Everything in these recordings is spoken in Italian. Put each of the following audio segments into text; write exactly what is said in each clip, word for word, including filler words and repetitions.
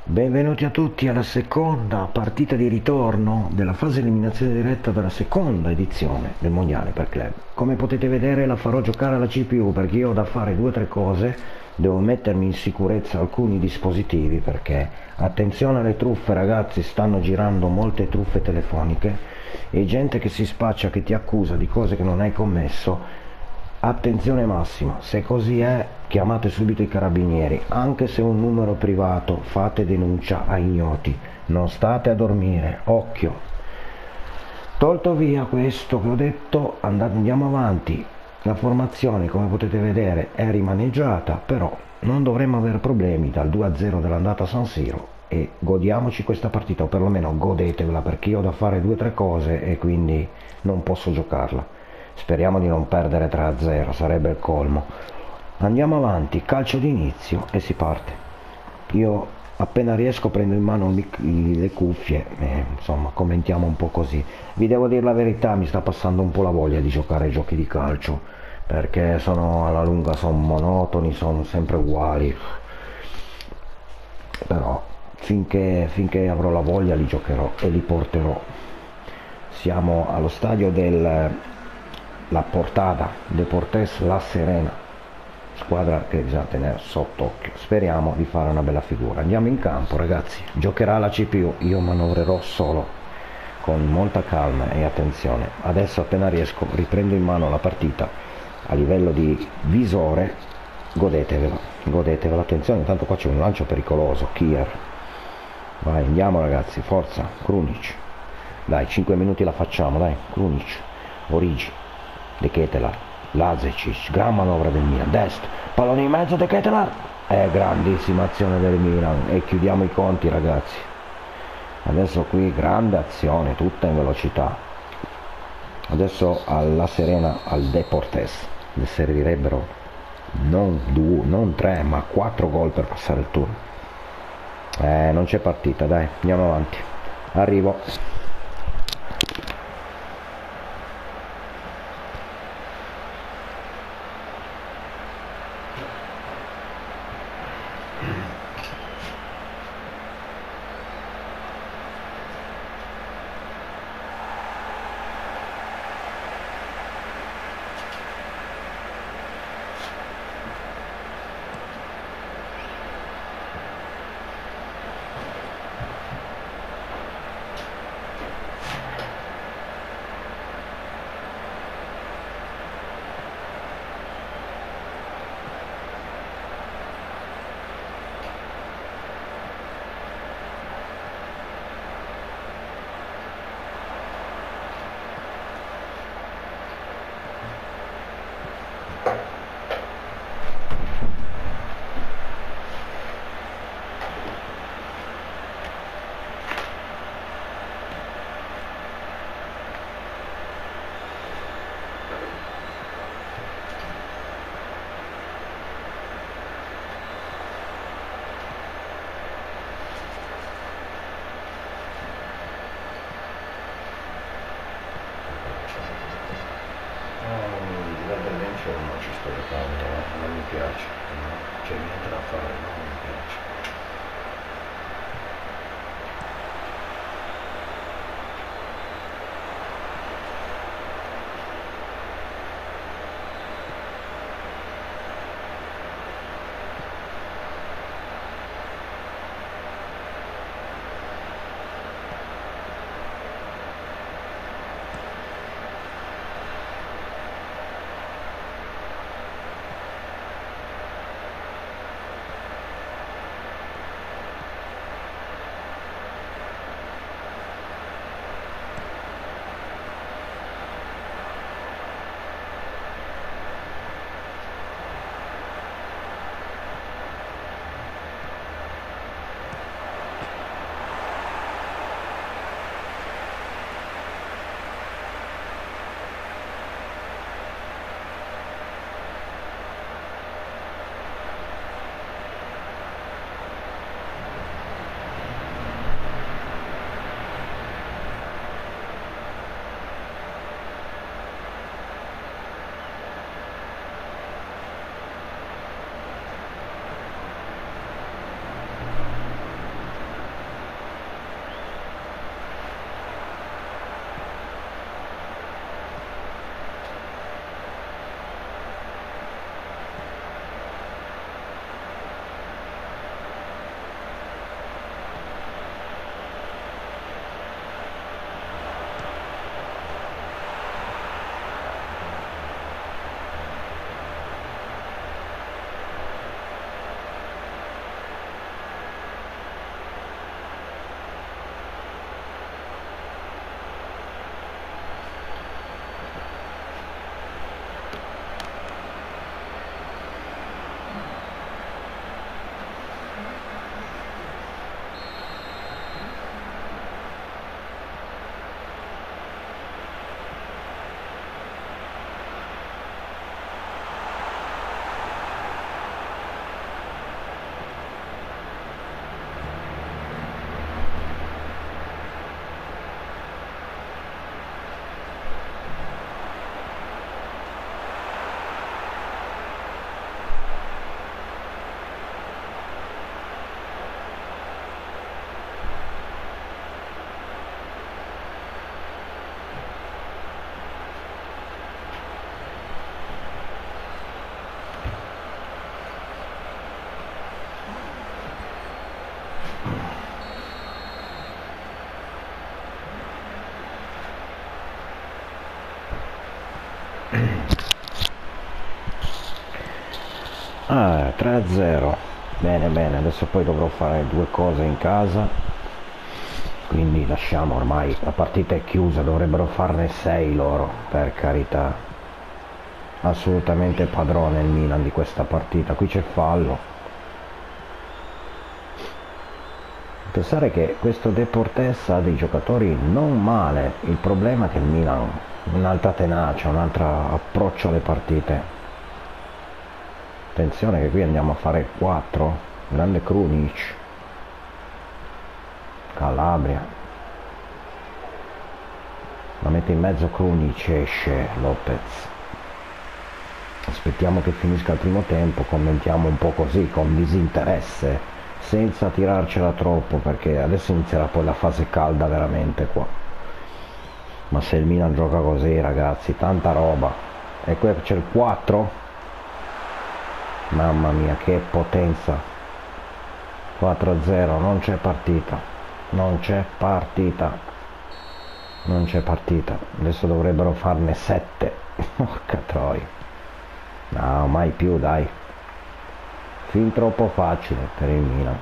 Benvenuti a tutti alla seconda partita di ritorno della fase eliminazione diretta della seconda edizione del mondiale per club. Come potete vedere la farò giocare alla C P U perché io ho da fare due o tre cose, devo mettermi in sicurezza alcuni dispositivi perché attenzione alle truffe ragazzi, stanno girando molte truffe telefoniche e gente che si spaccia, che ti accusa di cose che non hai commesso. Attenzione massima, se così è chiamate subito i carabinieri, anche se è un numero privato fate denuncia a ignoti, non state a dormire, occhio. Tolto via questo che ho detto, andate, andiamo avanti. La formazione come potete vedere è rimaneggiata, però non dovremmo avere problemi dal due a zero dell'andata a San Siro e godiamoci questa partita, o perlomeno godetevela perché io ho da fare due o tre cose e quindi non posso giocarla. Speriamo di non perdere tre a zero, sarebbe il colmo. Andiamo avanti, calcio d'inizio e si parte. Io appena riesco prendo in mano le cuffie e insomma commentiamo un po' così. Vi devo dire la verità, mi sta passando un po' la voglia di giocare ai giochi di calcio perché sono alla lunga, sono monotoni, sono sempre uguali. Però finché, finché avrò la voglia li giocherò e li porterò. Siamo allo stadio del La Portada, Deportes La Serena, squadra che bisogna tenere sott'occhio. Speriamo di fare una bella figura. Andiamo in campo ragazzi, giocherà la C P U, io manovrerò solo con molta calma e attenzione. Adesso appena riesco riprendo in mano la partita a livello di visore, godetevela, godetevela, attenzione, intanto qua c'è un lancio pericoloso, Kier. Vai, andiamo ragazzi, forza, Krunic. Dai, cinque minuti la facciamo, dai, Krunic, Origi. De Ketelaar, Lazic, gran manovra del Milan, destro, pallone in mezzo, De Ketelaar, è grandissima azione del Milan e chiudiamo i conti ragazzi. Adesso qui grande azione, tutta in velocità. Adesso alla Serena, al Deportes, le servirebbero non due, non tre, ma quattro gol per passare il turno. Eh, non c'è partita, dai, andiamo avanti. Arrivo. Non ci sto giocando, non mi piace, no? C'è niente da fare, no? Non mi piace. Ah, tre a zero. Bene, bene, adesso poi dovrò fare due cose in casa, quindi lasciamo, ormai la partita è chiusa, dovrebbero farne sei loro, per carità. Assolutamente padrone il Milan di questa partita. Qui c'è fallo. Pensare che questo Deportes ha dei giocatori non male, il problema è che il Milan ha un'altra tenacia, un altro approccio alle partite. Attenzione che qui andiamo a fare quattro, grande Krunic, Calabria, la mette in mezzo Krunic, esce Lopez. Aspettiamo che finisca il primo tempo, commentiamo un po' così, con disinteresse, senza tirarcela troppo, perché adesso inizierà poi la fase calda veramente qua. Ma se il Milan gioca così, ragazzi, tanta roba. E qui c'è il quattro. Mamma mia, che potenza. quattro a zero, non c'è partita. Non c'è partita. Non c'è partita. Adesso dovrebbero farne sette. Porca troia. No, mai più, dai. Fin troppo facile per il Milan.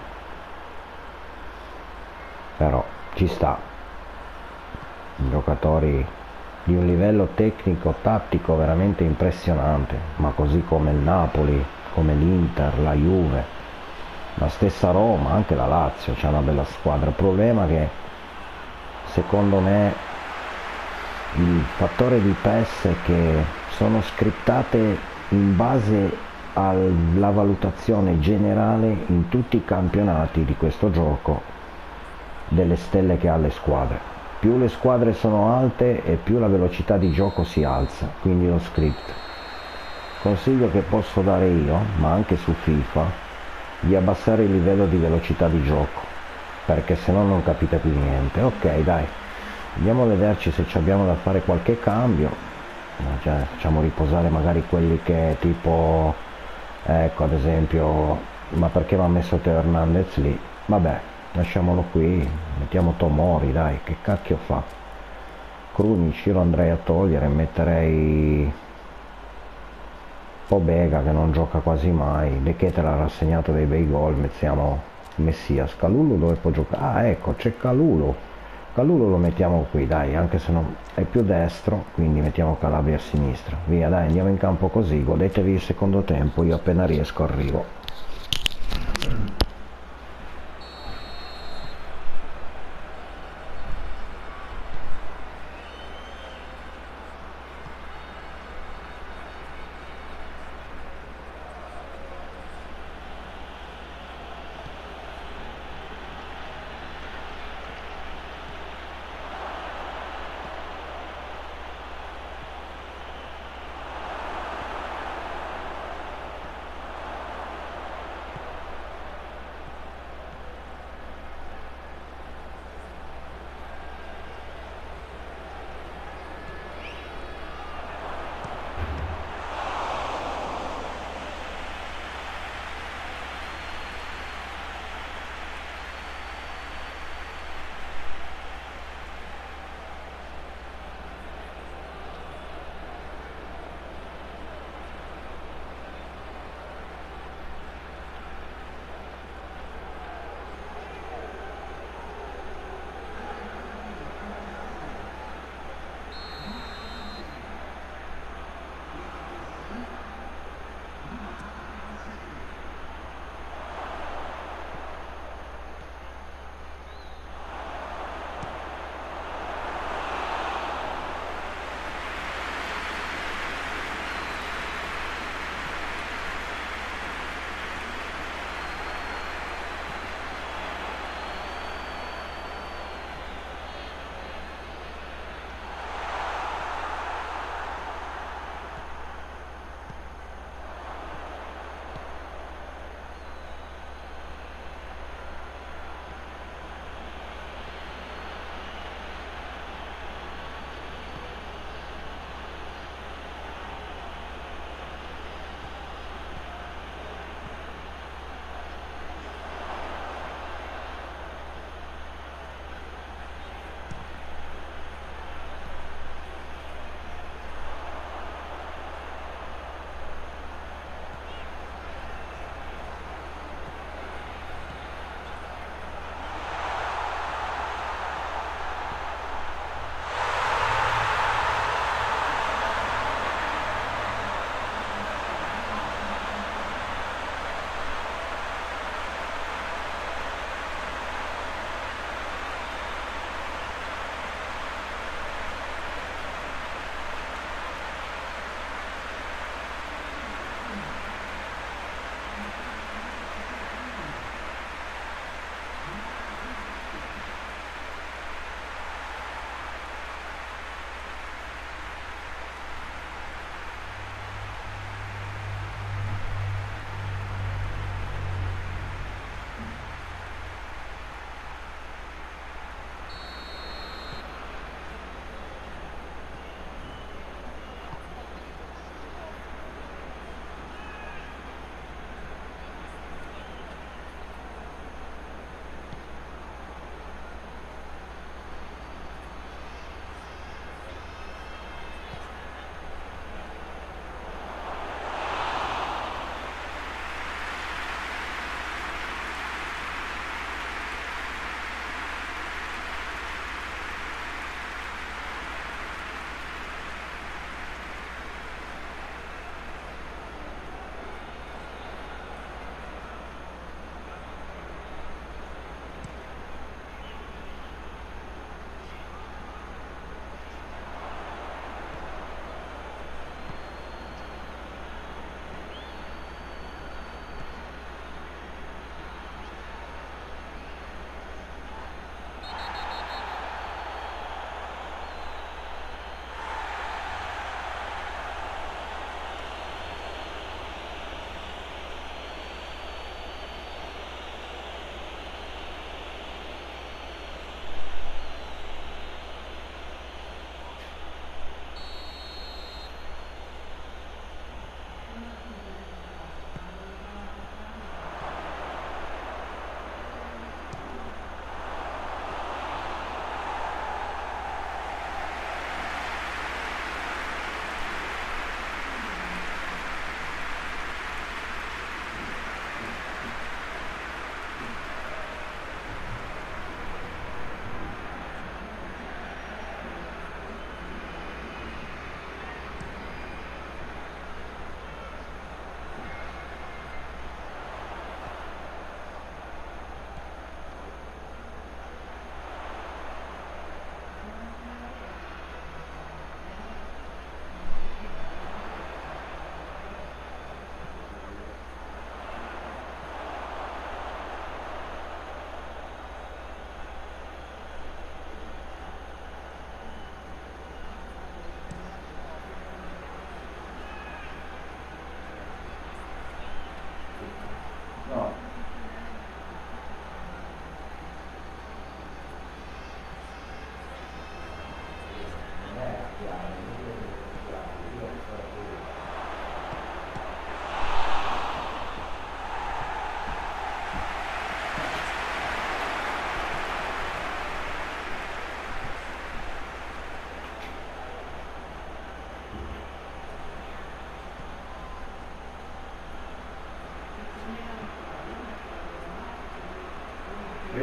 Però ci sta. Giocatori di un livello tecnico, tattico veramente impressionante, ma così come il Napoli, come l'Inter, la Juve, la stessa Roma, anche la Lazio c'è una bella squadra. Il problema è che secondo me il fattore di P E S è che sono scriptate in base alla valutazione generale in tutti i campionati di questo gioco delle stelle che ha le squadre. Più le squadre sono alte e più la velocità di gioco si alza, quindi lo script. Consiglio che posso dare io, ma anche su FIFA, di abbassare il livello di velocità di gioco, perché se no non capite più niente. Ok, dai, andiamo a vederci se ci abbiamo da fare qualche cambio. Cioè, facciamo riposare magari quelli che tipo, ecco ad esempio, ma perché mi ha messo Teo Hernandez lì? Vabbè, lasciamolo qui, mettiamo Tomori, dai, che cacchio fa? Krunic io lo andrei a togliere, metterei Pobega che non gioca quasi mai, De Ketelaere ha rassegnato dei bei gol, mettiamo Messias. Kalulu dove può giocare? Ah, ecco, c'è Kalulu. Kalulu lo mettiamo qui, dai, anche se non è più destro, quindi mettiamo Calabria a sinistra. Via, dai, andiamo in campo così, godetevi il secondo tempo, io appena riesco arrivo.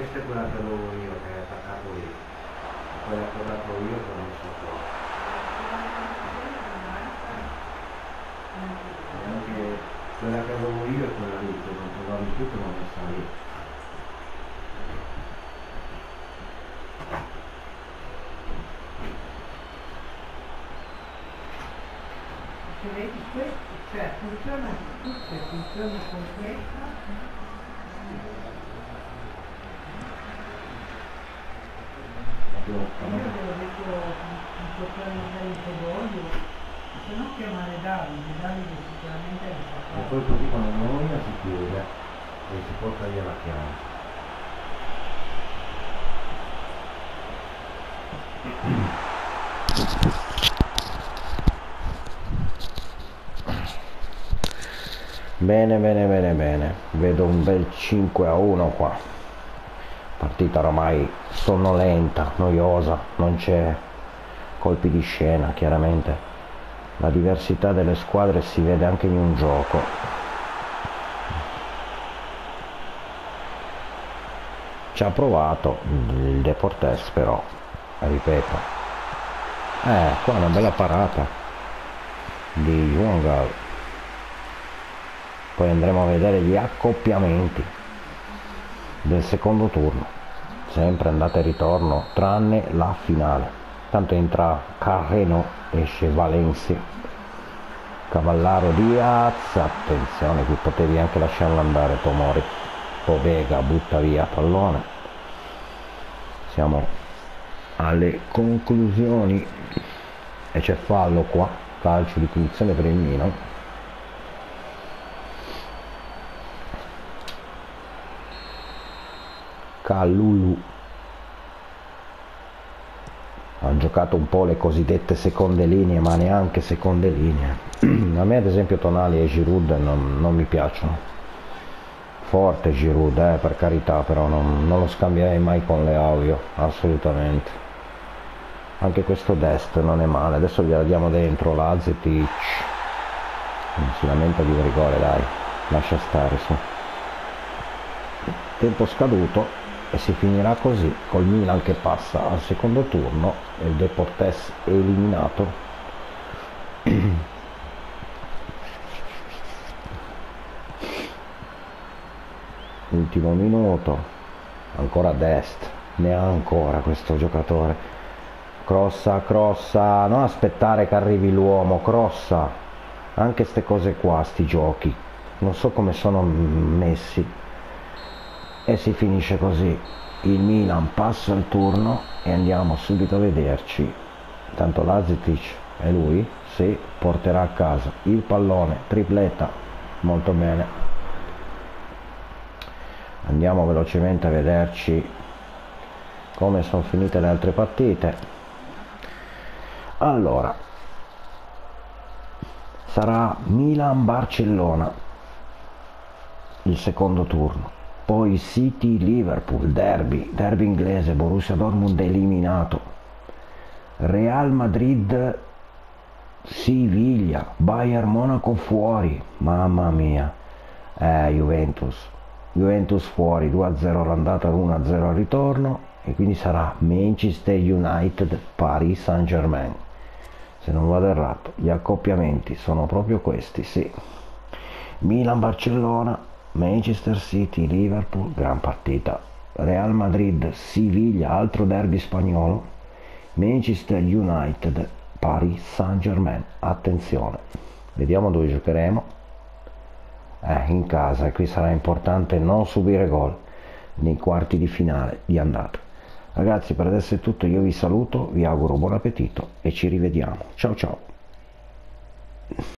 questa è quella che avevo io, che è attaccato lì, quella che ho dato io che non so qua. Anche quella che avevo io è quella lì, che non trovavo più, che non messa lì. Se vedi questo, cioè funziona tutto, funziona con questa. Io avevo detto di portare magari un po' d'olio, se no chiamare Davide, Davide sicuramente è E poi così quando noia si chiude e si porta via la chiave. Bene, bene, bene, bene, vedo un bel cinque a uno qua, partita oramai sonnolenta, noiosa, non c'è colpi di scena, chiaramente la diversità delle squadre si vede anche in un gioco. Ci ha provato il Deportes, però ripeto, eh qua una bella parata di Juangal. Poi andremo a vedere gli accoppiamenti del secondo turno, sempre andata e ritorno, tranne la finale. Tanto entra Carreno, esce Valencia, Cavallaro, Diaz, attenzione, qui potevi anche lasciarlo andare Tomori. Povega butta via pallone. Siamo alle conclusioni e c'è fallo qua, calcio di punizione per il Milan. Kalulu ha giocato un po' le cosiddette seconde linee, ma neanche seconde linee. A me ad esempio Tonali e Giroud non, non mi piacciono. Forte Giroud, eh, per carità, però non, non lo scambierei mai con Leao, assolutamente. Anche questo Dest non è male, adesso gliela diamo dentro, Lazetic si lamenta di un rigore, dai, lascia stare, su. Tempo scaduto e si finirà così, col Milan che passa al secondo turno e il Deportes eliminato. Ultimo minuto, ancora Dest, ne ha ancora questo giocatore. Crossa, crossa, non aspettare che arrivi l'uomo, crossa. Anche ste cose qua, sti giochi, non so come sono messi. E si finisce così, il Milan passa il turno e andiamo subito a vederci. Tanto Lazetic è lui, si porterà a casa il pallone, tripletta, molto bene. Andiamo velocemente a vederci come sono finite le altre partite. Allora, sarà Milan-Barcellona il secondo turno. Poi City Liverpool, derby, derby inglese, Borussia Dortmund eliminato, Real Madrid Siviglia, Bayern Monaco fuori, mamma mia, eh, Juventus, Juventus fuori, due a zero all'andata, uno a zero al ritorno, e quindi sarà Manchester United Paris Saint-Germain, se non vado errato. Gli accoppiamenti sono proprio questi, sì. Milan Barcellona, Manchester City Liverpool, gran partita. Real Madrid Siviglia, altro derby spagnolo. Manchester United Paris Saint-Germain, attenzione, vediamo dove giocheremo. Eh, in casa, e qui sarà importante non subire gol nei quarti di finale di andata. Ragazzi, per adesso è tutto, io vi saluto, vi auguro buon appetito e ci rivediamo. Ciao ciao.